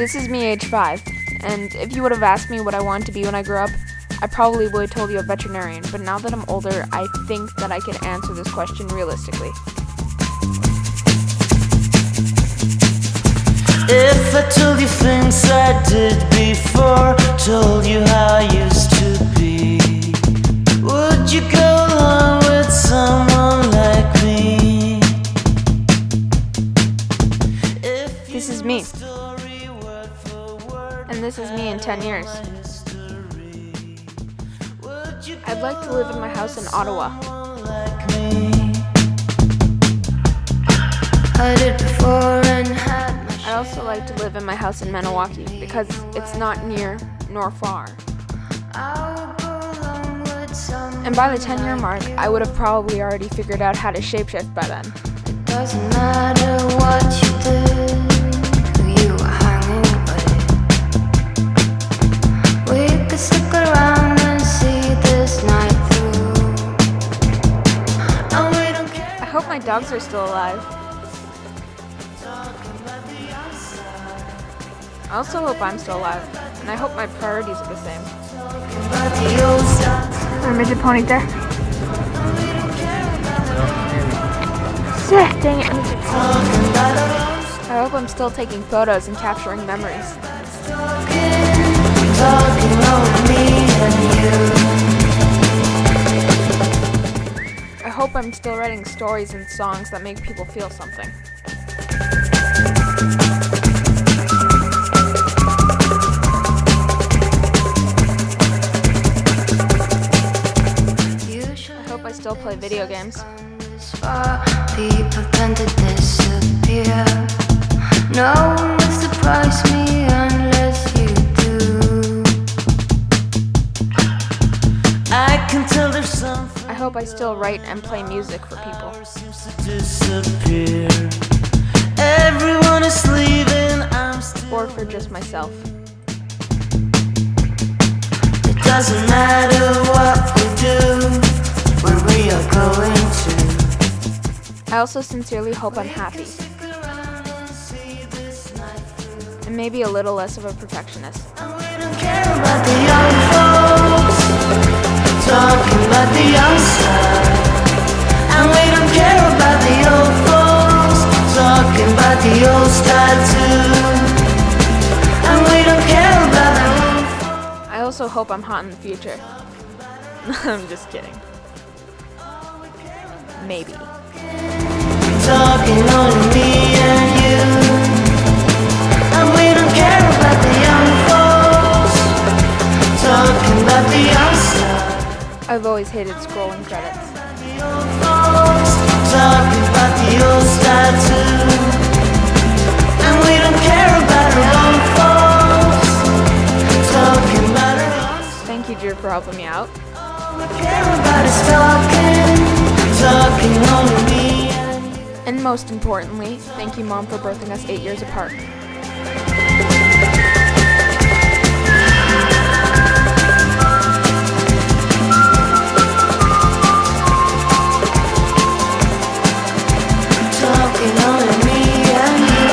This is me, age 5, and if you would have asked me what I wanted to be when I grew up, I probably would have told you a veterinarian, but now that I'm older, I think that I can answer this question realistically. If I told you things I did before, told you how I used to be, would you go along with someone like me? This is me. And this is me in 10 years. I'd like to live in my house in Ottawa. I did before and had. I'd also like to live in my house in Maniwaki because it's not near nor far. And by the 10-year mark, I would have probably already figured out how to shapeshift by then. It doesn't matter what you did, who you were hanging with. We could stick around and see this night through. And we don't care. I hope my dogs are still alive. I also hope I'm still alive, and I hope my priorities are the same. A midget pony there. Sick, dang it. I hope I'm still taking photos and capturing memories. I hope I'm still writing stories and songs that make people feel something. I still play video games. People tend to disappear. No one will surprise me unless you do. I can tell there's something. I hope I still write and play music for people. Everyone is leaving, I'm still. Or for just myself. It doesn't matter what we do. Where we are going to. I also sincerely hope I'm happy. And maybe a little less of a perfectionist. And we don't care about the young folks talking about the young side. And we don't care about the old folks talking about the old style too. And we don't care about the old folks. I also hope I'm hot in the future. I'm just kidding. Maybe. Talking only me and you. And we don't care about the young folks talking about the young side. I've always hated scrolling credits. The old folks talking about the old style too. And we don't care about our own folks talking about our own. Thank you, Drew, for helping me out. All we care about is talking only me. And most importantly, thank you, Mom, for birthing us 8 years apart. Talking only me and you.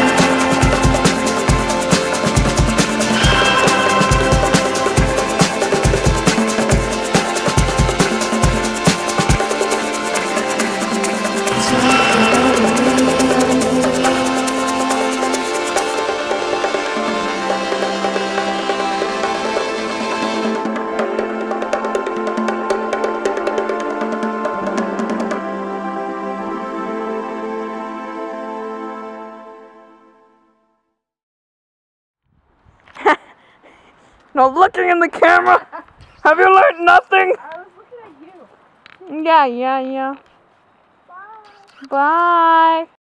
No looking in the camera! Have you learned nothing? I was looking at you. Yeah. Bye. Bye.